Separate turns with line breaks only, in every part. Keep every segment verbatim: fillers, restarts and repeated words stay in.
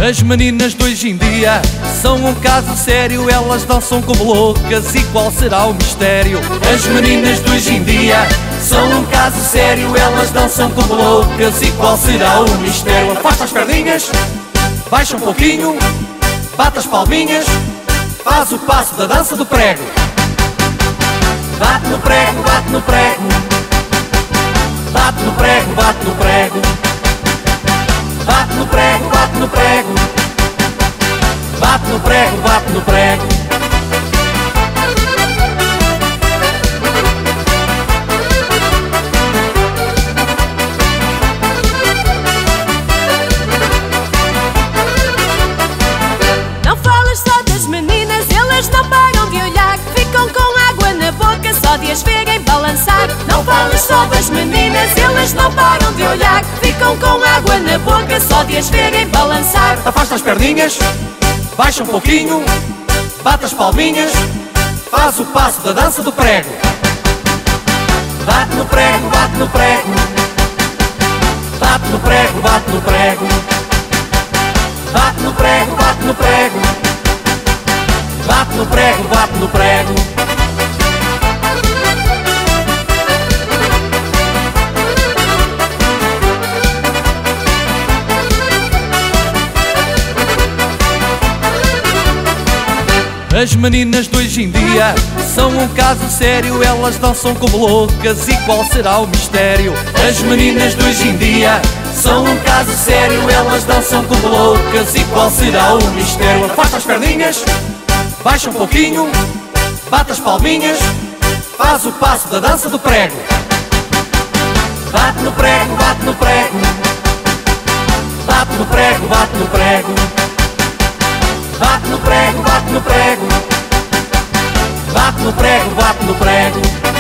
As meninas de hoje em dia são um caso sério, elas dançam como loucas e qual será o mistério? As meninas de hoje em dia são um caso sério, elas dançam como loucas e qual será o mistério? Afasta as perninhas, baixa um pouquinho, bate as palminhas, faz o passo da dança do prego. Bate no prego, bate no prego, bate no prego, bate no prego, bate no prego, bate no prego, bate no prego, bate no prego.
Não falas só das meninas, elas não param de olhar, ficam com água na boca só de as verem balançar. Não falas só das meninas, elas não param de olhar, ficam com água na boca só de as verem balançar.
Afasta as perninhas, baixa um pouquinho, bate as palminhas, faz o passo da dança do prego. Bate no prego, bate no prego, bate no prego, bate no prego, bate no prego, bate no prego, bate no prego, bate no prego. As meninas de hoje em dia são um caso sério, elas dançam como loucas e qual será o mistério? As meninas de hoje em dia são um caso sério, elas dançam como loucas e qual será o mistério? Afasta as perninhas, baixa um pouquinho, bate as palminhas, faz o passo da dança do prego. Bate no prego, bate no prego, bate no prego, bate no prego, bate no prego, bate no prego, bate no prego, bate no prego.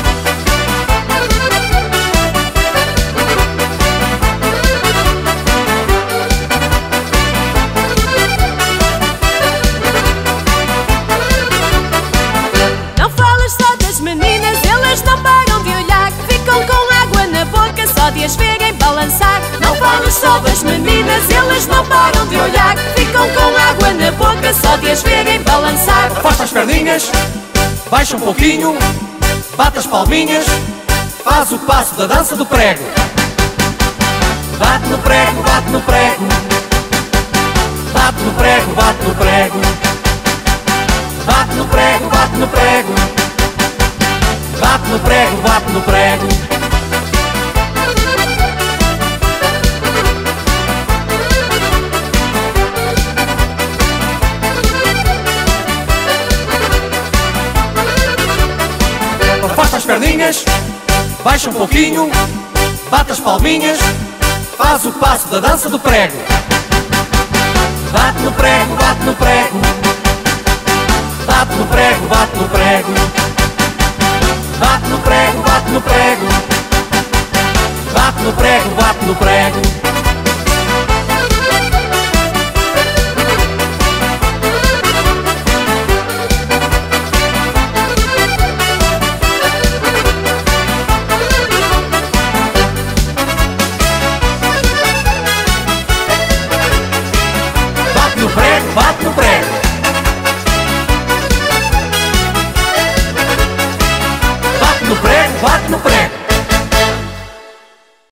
Não falas só das meninas, elas não param de olhar, ficam com água na boca só de as verem balançar. Não falas só das meninas, elas não param de olhar, ficam com água na boca só de as verem balançar.
Afasta as perninhas, baixa um pouquinho, bate as palminhas, faz o passo da dança do prego. Bate no prego, bate no prego, bate no prego, bate no prego, bate no prego, bate no prego, bate no prego, bate no prego. Afasta as perninhas, baixa um pouquinho, bate as palminhas, faz o passo da dança do prego. Bate no prego, bate no prego, bate no prego, bate no prego, bate no prego, bate no prego, bate no prego, bate no prego. Bate no prego, bate no prego, bate no prego, bate no prego.